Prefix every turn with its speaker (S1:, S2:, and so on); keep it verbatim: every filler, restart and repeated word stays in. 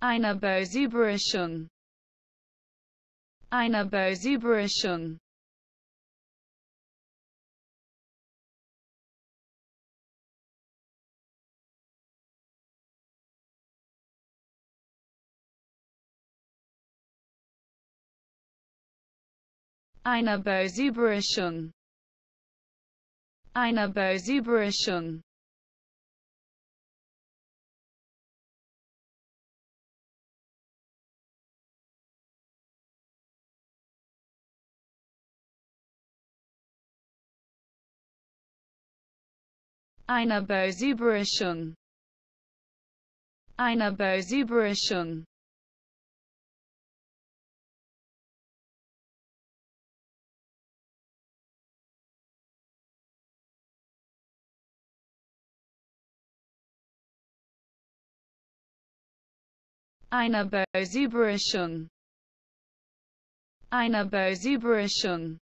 S1: Eine Bösüberraschung. Eine Bösüberraschung. Eine Bösüberraschung. Eine Bösüberraschung. Eine Bösüberraschung. Eine Bösüberraschung. Eine Bösüberraschung. Eine Bösüberraschung.